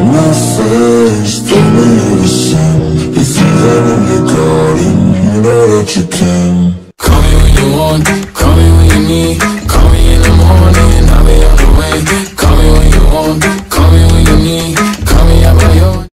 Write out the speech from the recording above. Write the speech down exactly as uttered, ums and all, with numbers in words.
my face, tell me you're the same. You think that I'm your guardian, you know that you can. Call me when you want.